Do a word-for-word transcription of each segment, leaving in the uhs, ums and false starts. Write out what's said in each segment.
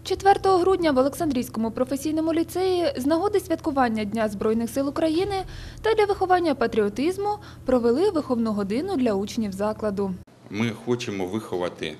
четвертого грудня в Олександрійському професійному ліцеї з нагоди святкування Дня Збройних сил України та для виховання патріотизму провели виховну годину для учнів закладу. Ми хочемо виховати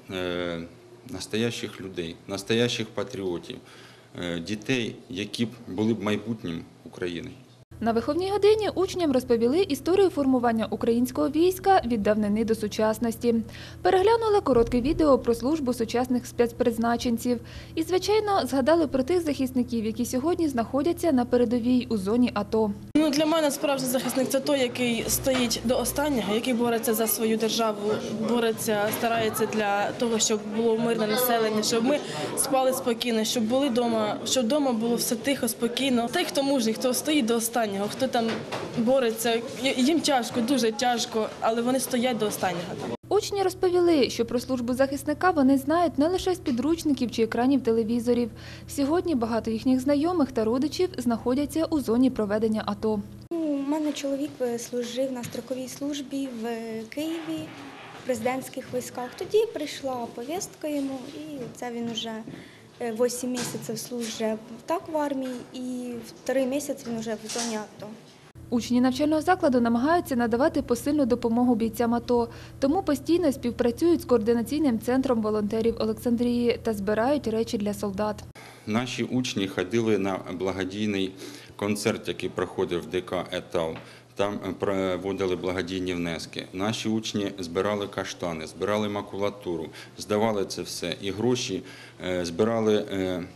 настоящих людей, настоящих патріотів, дітей, які б були б майбутнім України. На виховній годині учням розповіли історію формування українського війська від давнини до сучасності. Переглянули коротке відео про службу сучасних спецпризначенців і, звичайно, згадали про тих захисників, які сьогодні знаходяться на передовій у зоні АТО. Ну, для мене справжній захисник – це той, який стоїть до останнього, який бореться за свою державу, бореться, старається для того, щоб було мирне населення, щоб ми спали спокійно, щоб були вдома, щоб вдома було все тихо, спокійно. Той, хто мужній, хто стоїть до останнього, хто там бореться, їм тяжко, дуже тяжко, але вони стоять до останнього. Учні розповіли, що про службу захисника вони знають не лише з підручників чи екранів телевізорів. Сьогодні багато їхніх знайомих та родичів знаходяться у зоні проведення АТО. У мене чоловік служив на строковій службі в Києві, в президентських військах. Тоді прийшла повістка йому, і це він вже вісім місяців служив так в армії, і в три місяці він вже в зоні АТО. Учні навчального закладу намагаються надавати посильну допомогу бійцям АТО, тому постійно співпрацюють з координаційним центром волонтерів Олександрії та збирають речі для солдат. Наші учні ходили на благодійний концерт, який проходив в ДК «Етал». Там проводили благодійні внески. Наші учні збирали каштани, збирали макулатуру, здавали це все. І гроші збирали,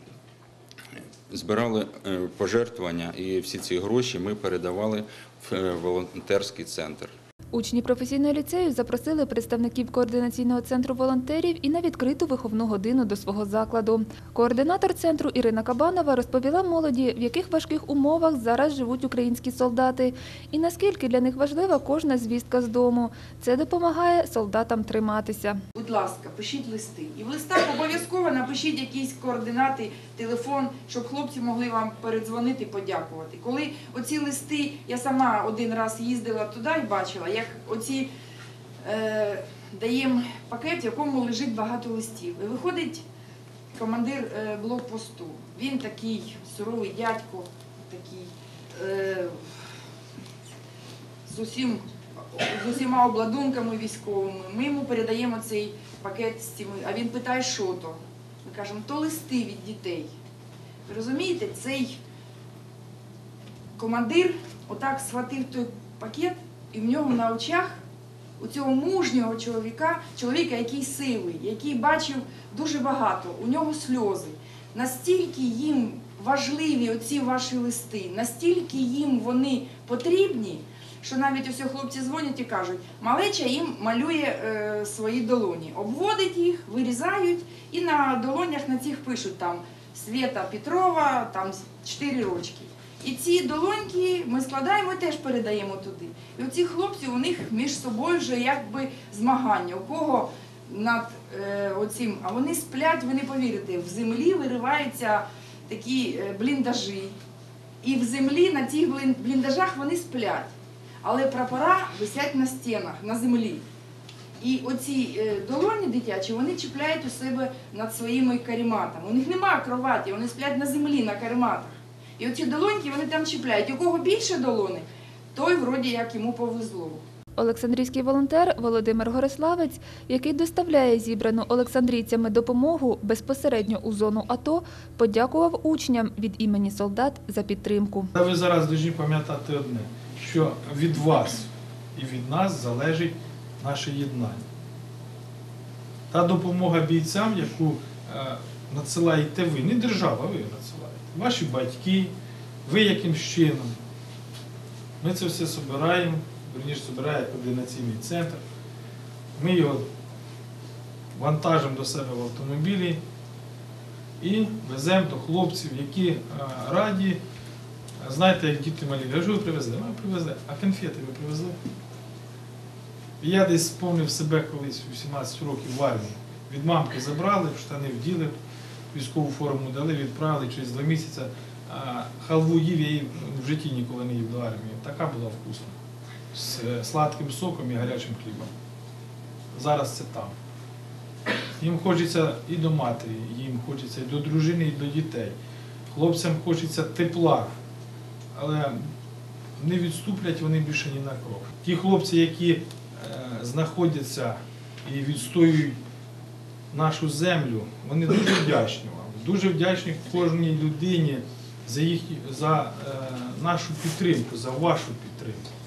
збирали пожертвування, і всі ці гроші ми передавали в волонтерський центр. Учні професійного ліцею запросили представників координаційного центру волонтерів і на відкриту виховну годину до свого закладу. Координатор центру Ірина Кабанова розповіла молоді, в яких важких умовах зараз живуть українські солдати і наскільки для них важлива кожна звістка з дому. Це допомагає солдатам триматися. Будь ласка, пишіть листи. І в листах обов'язково напишіть якісь координати, телефон, щоб хлопці могли вам передзвонити, подякувати. Коли оці листи, я сама один раз їздила туди і бачила, як оці е, даємо пакет, в якому лежить багато листів. І виходить командир е, блокпосту. Він такий суровий дядько, такий, е, з, усім, з усіма обладунками військовими. Ми йому передаємо цей пакет з цими, а він питає, що то. Ми кажемо, то листи від дітей. Ви розумієте, цей командир отак схватив той пакет, і в нього на очах у цього мужнього чоловіка, чоловіка, який сивий, який бачив дуже багато, у нього сльози. Настільки їм важливі оці ваші листи, настільки їм вони потрібні, що навіть ось хлопці дзвонять і кажуть, малеча їм малює е, свої долоні, обводить їх, вирізають і на долонях на цих пишуть там Свєта Петрова, там чотири рочки. І ці долоньки ми складаємо і теж передаємо туди. І оці хлопці, у них між собою вже якби змагання. У кого над е, оцим, а вони сплять, ви не повірите, в землі вириваються такі бліндажі. І в землі на цих бліндажах вони сплять. Але прапора висять на стінах, на землі. І оці е, долоні дитячі, вони чіпляють у себе над своїми карематами. У них немає кроваті, вони сплять на землі, на карематах. І оці долоньки вони там чіпляють. У кого більше долони, той вроді як йому повезло. Олександрійський волонтер Володимир Гориславець, який доставляє зібрану олександрійцями допомогу безпосередньо у зону АТО, подякував учням від імені солдат за підтримку. Ви зараз повинні пам'ятати одне, що від вас і від нас залежить наше єднання. Та допомога бійцям, яку надсилаєте ви, не держава, ви надсилаєте. Ваші батьки, ви якимсь чином. Ми це все збираємо, верніше збирає координаційний центр. Ми його вантажимо до себе в автомобілі і веземо до хлопців, які раді. Знаєте, як діти малі, я ж ви привезли, ми привезли, а конфети ви привезли. Я десь спомнив себе колись у вісімнадцять років в армії. Від мамки забрали, штани вділи, військову форму дали, відправили через два місяці. Халву їв, я її в житті ніколи не їв до армії. Така була вкусна. З сладким соком і гарячим хлібом. Зараз це там. Їм хочеться і до матері, їм хочеться і до дружини, і до дітей. Хлопцям хочеться тепла, але не відступлять вони більше ні на крок. Ті хлопці, які е, знаходяться і відстоюють нашу землю, вони дуже вдячні вам. Дуже вдячні кожній людині за, їх, за е, нашу підтримку, за вашу підтримку.